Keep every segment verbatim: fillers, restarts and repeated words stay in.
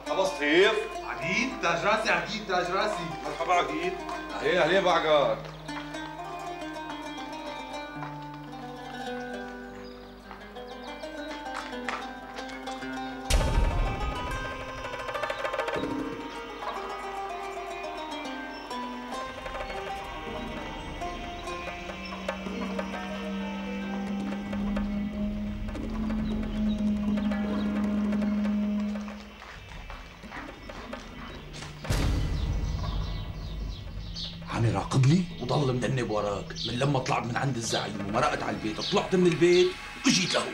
ابو سطيف عقيد تاج راسي، عقيد تاج راسي. مرحبا عقيد. ايه اهلين بعقار. عم يراقبني وضل مدنب وراك من لما طلعت من عند الزعيم ومرقت على البيت. طلعت من البيت واجيت له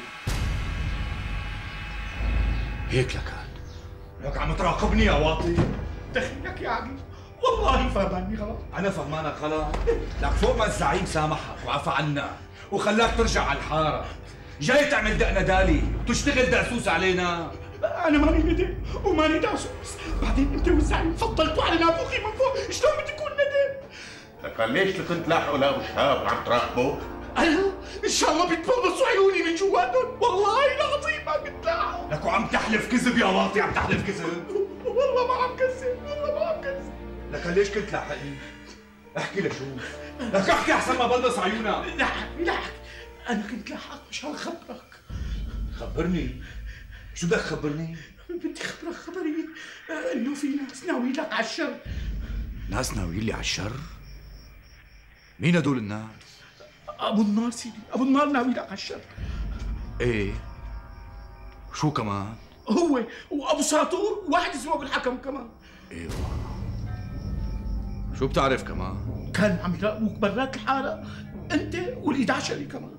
هيك لكان. لك عم تراقبني يا واطي؟ دخلك يا عقيد، والله فهماني غلط. انا فهمانك غلط؟ لك فوق ما الزعيم سامحك وعفى عنك وخلاك ترجع على الحاره، جاي تعمل دق ندالي وتشتغل دعسوس علينا. انا ماني ندم وماني دعسوس، بعدين انت والزعيم فضلتوا على نافوخي من فوق، شلون بدي اكون ندم؟ لك ليش كنت لاحقه لابو شهاب وعم تراقبه؟ انا ان شاء الله بيتبلصوا عيوني من جواتهم، والله العظيم ما كنت لاحق. لك وعم تحلف كذب يا واطي، عم تحلف كذب. والله ما عم كذب، والله ما عم كذب. لك ليش كنت لاحقني؟ احكي لشوف. لك احكي احسن ما بلص عيونك. لاحق لاحق، انا كنت لاحق مشان خبرك. خبرني؟ شو بدك خبرني؟ بدي خبرك خبرين انه في ناس ناويين لك على الشر. ناس ناويين لي على الشر؟ مين هدول الناس؟ ابو النار سيدي، ابو النار ناوي لك على الشر. ايه شو كمان؟ هو وابو ساطور وواحد اسمه ابو الحكم كمان. ايوه شو بتعرف كمان؟ كان عم يراقبوك برات الحاره انت والإداشري كمان.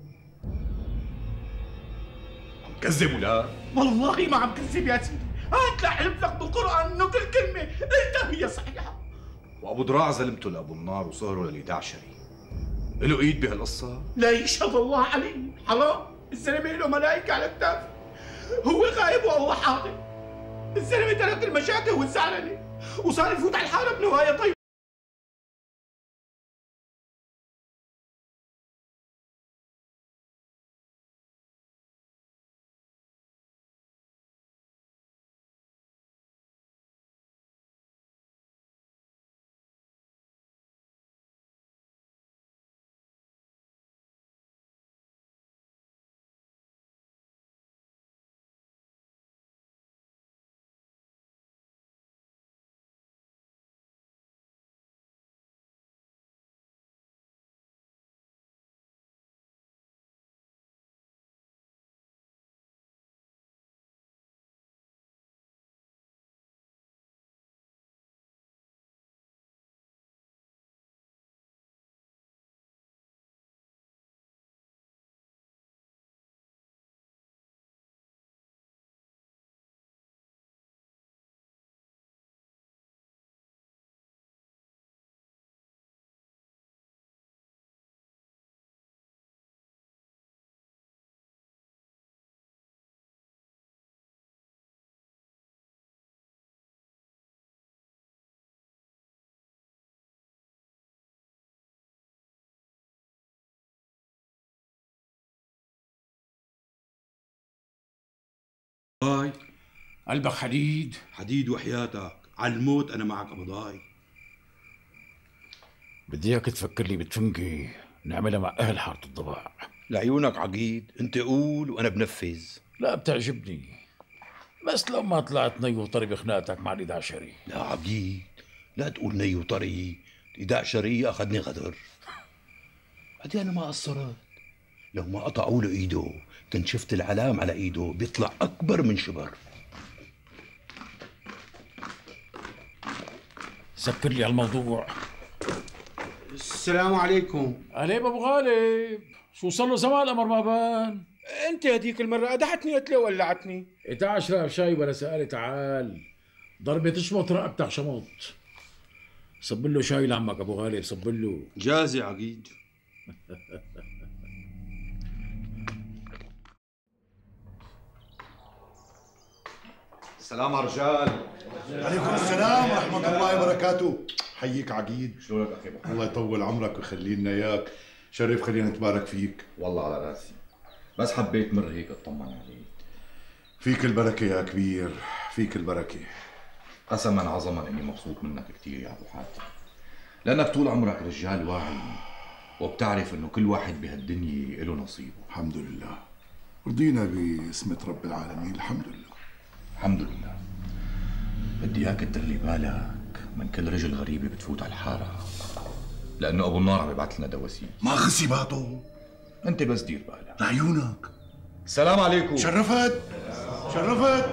عم كذب ولا؟ والله ما عم كذب يا سيدي، هات لأحلف لك بالقرآن انه كل كلمة انت هي صحيحة. وابو دراع زلمته لابو النار وصهره للإداشري، له ايد بهالقصة؟ لا يشهد الله عليه، حرام، الزلمة له ملائكة على كتافه، هو غايب والله حاضر. الزلمة ترك المشاكل والزعلنة وصار يفوت على الحارة بنوايا طيبة. هاي قلبك حديد حديد وحياتك على الموت انا معك ابو ضاي. بدي اياك تفكر لي بتفنكي نعملها مع اهل حاره الضباع. لعيونك عقيد، انت قول وانا بنفذ. لا بتعجبني، بس لو ما طلعت ني وطري بخناقتك مع الإداشري. لا عقيد لا تقول ني وطري، الإداشري اخذني غدر. بعدين انا ما قصرت، لو ما قطعوا له ايده كنت شفت العلام على ايده بيطلع اكبر من شبر. سكر لي هالموضوع. السلام عليكم. عليب ابو غالب، شو صار له زمان الامر ما بان؟ انت هديك المره ادحتني قلت لي وولعتني. تعال اشرب شاي ولا سألي. تعال ضربة تشمط رقبتك شمط. صب له شاي لعمك ابو غالب، صب له. جاهز يا عقيد. السلام على رجال. عليكم السلام ورحمة الله وبركاته. حييك عقيد. شلونك اخي محمد؟ الله يطول عمرك ويخلي لنا اياك. شرف، خلينا نتبارك فيك. والله على راسي، بس حبيت مر هيك اطمن عليك. فيك البركة يا كبير، فيك البركة. قسما عظما اني مبسوط منك كثير يا ابو حاتم، لانك طول عمرك رجال واعي وبتعرف انه كل واحد بهالدنيا له نصيبه. الحمد لله، رضينا باسمة رب العالمين. الحمد لله الحمد لله. بدي اياك تدلي بالك من كل رجل غريبه بتفوت على الحاره، لانه ابو النار عم يبعث لنا دواسيس. ما خسي باطو. انت بس دير بالك. لعيونك. السلام عليكم. شرفت شرفت.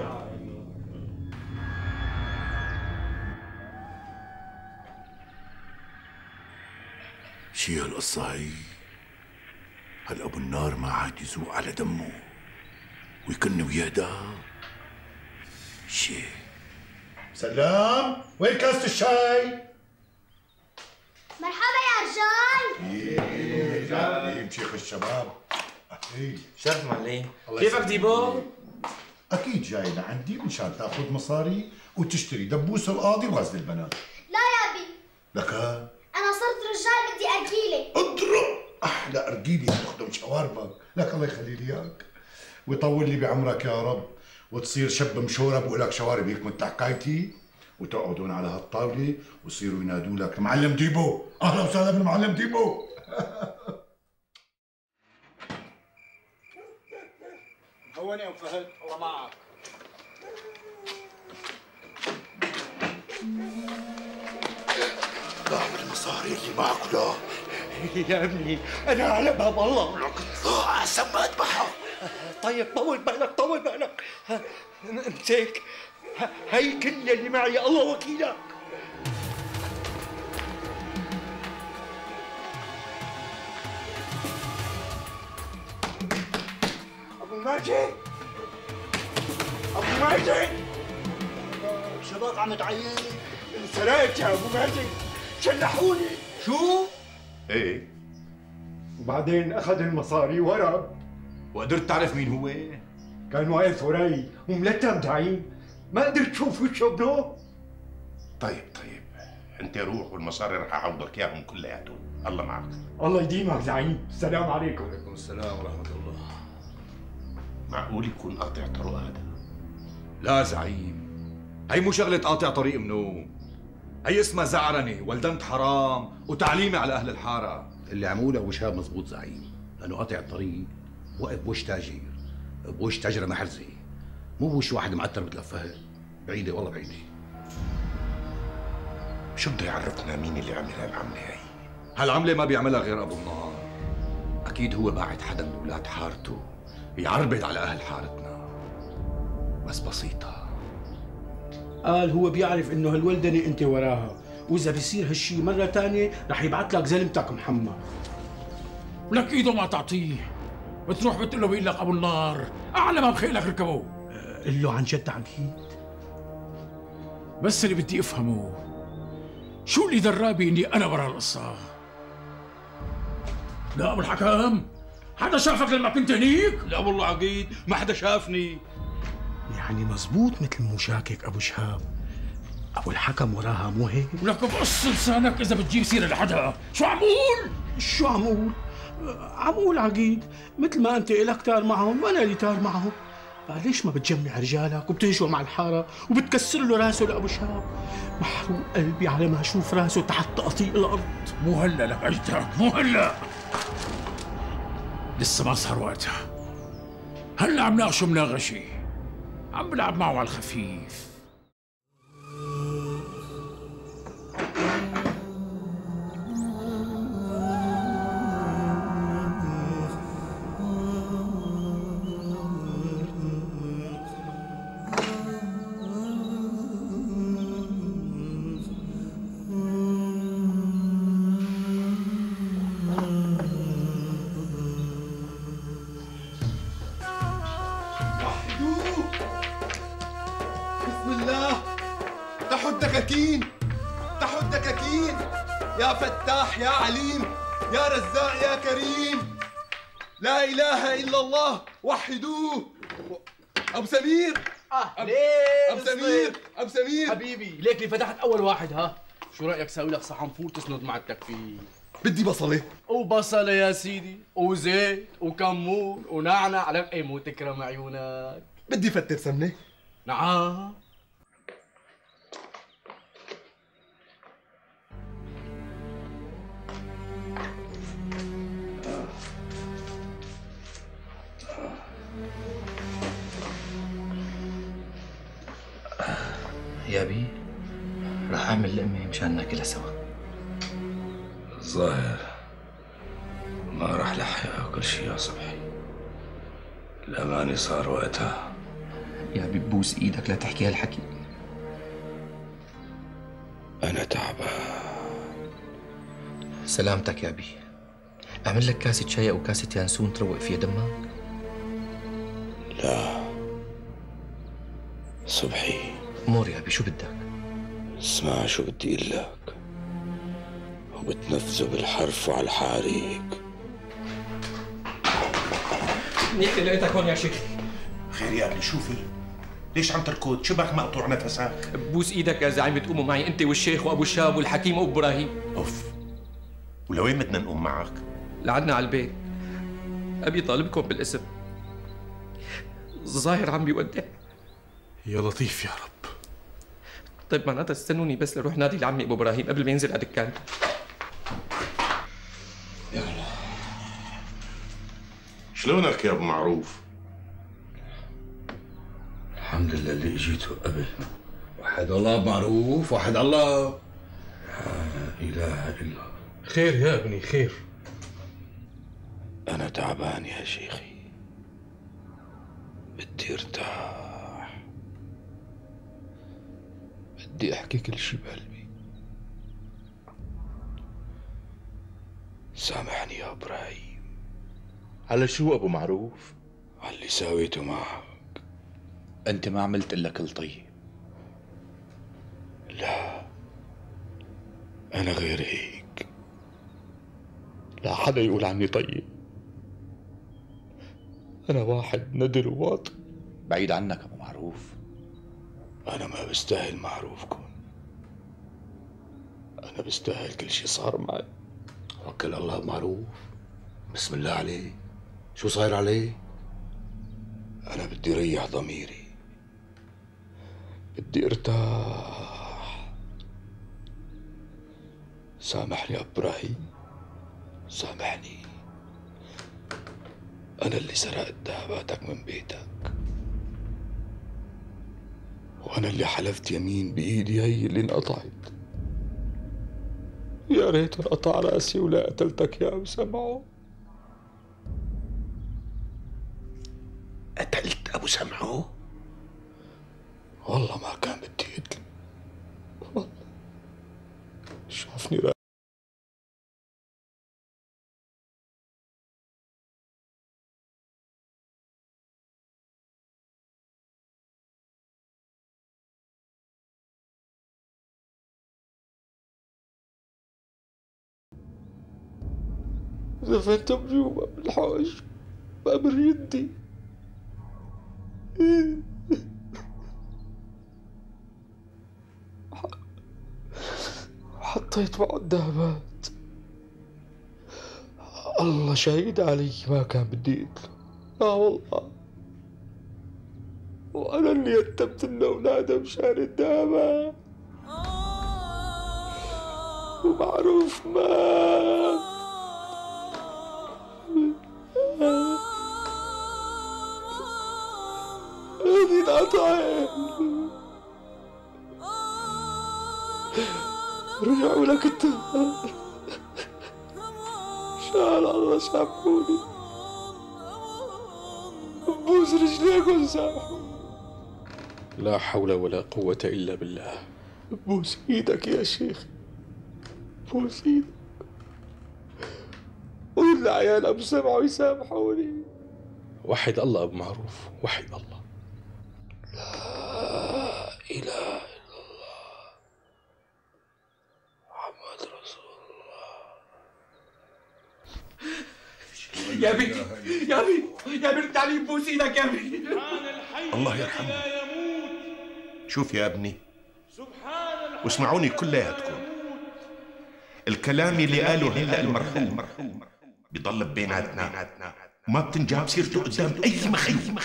شي هالقصة هي؟ هل ابو النار ما عاد يزوق على دمه ويكن ويهدى؟ شي. سلام، وين كاسة الشاي؟ مرحبا يا رجال. ايه جاي شيخ الشباب. اهلين. شرف معلم. كيفك ديبو؟ اكيد جاي لعندي مشان تاخذ مصاري وتشتري دبوس القاضي وغزل البنات. لا يا ابي. لك انا صرت رجال بدي ارجيله. اضرب احلى ارجيلي تخدم شواربك. لك الله يخلي لي اياك ويطول لي بعمرك يا رب، وتصير شب مشورب ولك شوارب هيك مثل حكايتي، وتقعدون على هالطاوله ويصيروا ينادوا لك معلم ديبو. اهلا وسهلا بالمعلم ديبو. هون يا فهد، الله معك. ضاعوا المصاري اللي معك لا يا ابني انا على باب الله. لك ضاع احسن ما اذبحها. طيب طول بالك طول بالك. امسك هي كل اللي معي، الله وكيلك. ابو ماجد ابو ماجد شباب عم تعين. انسرقت يا ابو ماجد، شلحوني. شو؟ ايه، وبعدين اخذ المصاري وهرب. وقدرت تعرف مين هو؟ كان واقف وراي وملتم تعين، ما قدرت اشوف وشه ابنه. طيب طيب انت روح والمصاري رح اعوضك اياهم كلياتهم. الله معك. الله يديمك زعيم. السلام عليكم. وعليكم السلام ورحمة الله. معقول يكون قاطع طرق هذا؟ لا زعيم، هي مو شغلة قاطع طريق منو، هي اسمها زعرنة ولدنت حرام وتعليمي على أهل الحارة. اللي عموله ابو شهاب مزبوط زعيم، لانه قاطع الطريق وقف بوش تاجر، بوش تاجرة محرزة، مو بوش واحد معتر مثل فهد. بعيدة والله بعيدة. شو بده يعرفنا مين اللي عمل هالعملة هي؟ هالعملة ما بيعملها غير أبو النار، أكيد هو باعت حدا من أولاد حارته يعربد على أهل حارتنا، بس بسيطة. قال هو بيعرف انه هالولدنة انت وراها، واذا بيصير هالشي مرة تانية رح يبعث لك زلمتك محمد. ولك ايده ما تعطيه، بتروح بتقول له بيقول لك ابو النار اعلى ما بخيلك ركبوه. قل له عن جد عقيد. بس اللي بدي افهمه شو اللي درابي اني انا ورا القصه؟ لا ابو الحكم، حدا شافك لما كنت هنيك؟ لا والله عقيد ما حدا شافني. يعني مزبوط مثل مشاكك ابو شهاب، ابو الحكم وراها مو هيك؟ ولك بقص لسانك اذا بتجيب سيره لحدا. شو عمول؟ شو عمول؟ عمول عقيد، مثل ما انت الك تار معهم وانا لي تار معهم. ليش ما بتجمع رجالك وبتنشوا مع الحاره وبتكسر له راسه لابو شهاب؟ محروق قلبي على ما اشوف راسه تحت تقطيع الارض. مو هلا لك عجتك، مو هلا، لسه ما صار وقتها. هلا عم ناقشه مناقشه، عم بلعب معه على الخفيف. بسم الله. تحوا الدكاكين، تحوا الدكاكين، يا فتاح يا عليم يا رزاق يا كريم، لا إله إلا الله وحدوه. أبو سمير. أهلين. أبو سمير، أبو سمير حبيبي، ليك اللي فتحت أول واحد. ها شو رأيك ساوي لك صحن فول تسند مع التكفير؟ بدي بصلة. وبصلة يا سيدي، وزيت وكمون ونعنع، لك ايه مو تكرم عيونك. بدي فتر سمنة. نعم، يا بي رح اعمل لقمه مشان ناكلها سوا. الظاهر ما راح لحق اكل شي يا صبحي. الامانه صار وقتها. يا بي ببوس ايدك لا تحكي هالحكي. انا تعبان. سلامتك يا بي. اعمل لك كاسه شاي او كاسه يانسون تروق فيها دمك؟ لا صبحي. امور يا بي شو بدك؟ اسمع شو بدي اقول لك، وبتنفذوا بالحرف وعلى الحريق. منيح لقيتك هون يا شيخ. خير يا ابني شو في؟ ليش عم تركض؟ شبك مقطوع نفسك؟ ببوس ايدك يا زعيم تقوموا معي انت والشيخ وابو شاب والحكيم وابو ابراهيم. اوف، ولوين بدنا نقوم معك؟ لعدنا على البيت. ابي طالبكم بالاسم. الظاهر عم بيودع. يا لطيف يا رب. طيب معناتها استنوني بس لروح نادي لعمي ابو ابراهيم قبل ما ينزل على دكان. يلا. شلونك يا ابو معروف؟ الحمد لله اللي اجيته قبل. وحد الله معروف، وحد الله. لا اله الا الله. خير يا ابني خير. انا تعبان يا شيخي، بدي ارتاح، بدي احكي كل شي بقلبي. سامحني يا ابراهيم. على شو ابو معروف؟ على اللي ساويته معك. انت ما عملت الا كل طيب. لا انا غير هيك. لا حدا يقول عني طيب. انا واحد ندر وواطي. بعيد عنك ابو معروف. انا ما بستاهل معروفكم. انا بستاهل كل شي صار معي. توكل الله معروف. بسم الله عليه. شو صاير عليه؟ انا بدي ريح ضميري، بدي ارتاح. سامحني يا ابراهيم، سامحني. انا اللي سرقت ذهباتك من بيتك، وانا اللي حلفت يمين بايدي هي اللي انقطعت. يا ريت انقطع راسي ولا قتلتك يا سمعو. قتلت ابو سمعو؟ والله ما كان بدي اقتله. والله شافني رأي. زفت بجوبة بالحوش بأمر يدي. حطيت معه الذهبات. الله شهيد علي ما كان بدي اقتله. لا والله. وانا اللي يتمت الاولاد مشان الذهبات. ومعروف مات. هذه انقطعت. رجعوا لك التهار. شاء الله سامحوني. بوس رجليكم سامحوني. لا حول ولا قوة إلا بالله. بوس ايدك يا شيخ، بوس ايدك. قول لعيال ابو سمعوا يسامحوني. وحد الله ابو معروف، وحد الله. لا اله الا الله محمد رسول الله. يا بي يا بي يا بي رد علي ببوس ايدك يا بي. الله يرحمه. شوف يا ابني واسمعوني كلياتكم، الكلام اللي قاله هلا المرحوم بضل بيناتنا وما بتنجاب سيرته قدام اي مخلوق.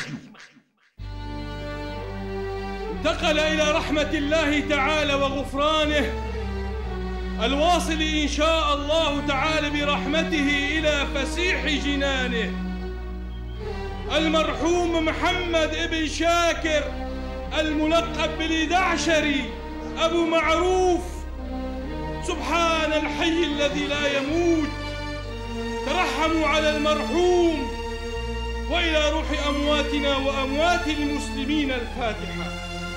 انتقل إلى رحمة الله تعالى وغفرانه الواصل إن شاء الله تعالى برحمته إلى فسيح جنانه المرحوم محمد ابن شاكر الملقب بالإدعشري أبو معروف. سبحان الحي الذي لا يموت، ترحموا على المرحوم، وإلى روح أمواتنا وأموات المسلمين الفاتحة.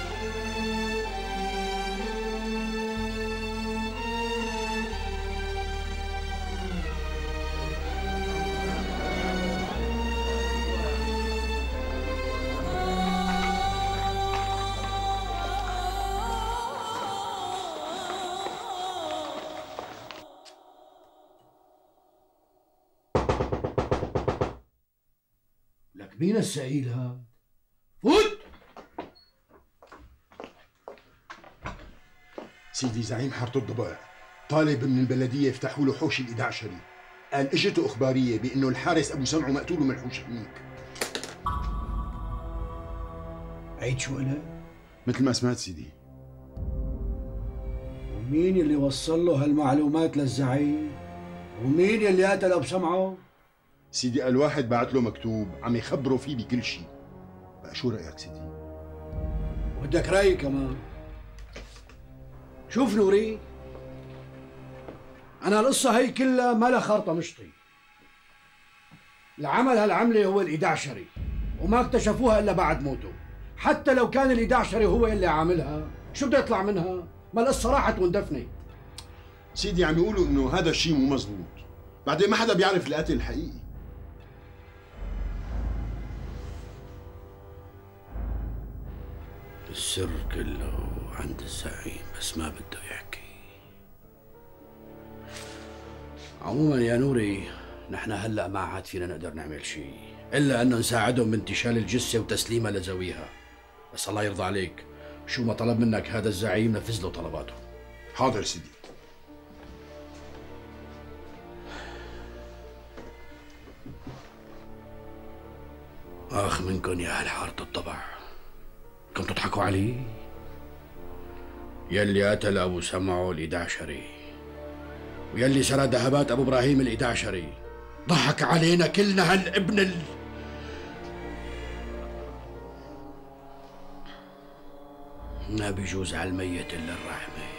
لك مين السئيل هاد؟ فوت. سيدي زعيم حارة الضباع طالب من البلدية يفتحوا له حوش الإدعشري. قال اجته إخبارية بأنه الحارس أبو سمعه مقتول ومنحوش هنيك. عيد شو قلت؟ مثل ما سمعت سيدي. ومين اللي وصل له هالمعلومات للزعيم؟ ومين اللي قتل أبو سمعه؟ سيدي قال واحد بعت له مكتوب عم يخبره فيه بكل شيء. بقى شو رأيك سيدي؟ بدك رأي كمان؟ شوف نوري، أنا القصة هي كلها ما لها خرطة مشطي. اللي عمل هالعملة هو الإدعشري، وما اكتشفوها إلا بعد موته. حتى لو كان الإدعشري هو اللي عاملها، شو بده يطلع منها؟ ما القصة راحت واندفنت. سيدي عم يقولوا إنه هذا الشيء مو مزبوط، بعدين ما حدا بيعرف القاتل الحقيقي. السر كله عند الزعيم بس ما بده يحكي. عموما يا نوري، نحن هلا ما عاد فينا نقدر نعمل شيء الا انه نساعدهم بانتشال الجثه وتسليمها لذويها. بس الله يرضى عليك، شو ما طلب منك هذا الزعيم نفذ له طلباته. حاضر سيدي. اخ منكم يا اهل حارة الضبع، كنتوا تضحكوا علي؟ يلي قتل ابو سمعه الإدعشري ويلي سرق ذهبات ابو ابراهيم الإدعشري ضحك علينا كلنا هالابن ال... ما بيجوز على الميت الا الرحمه.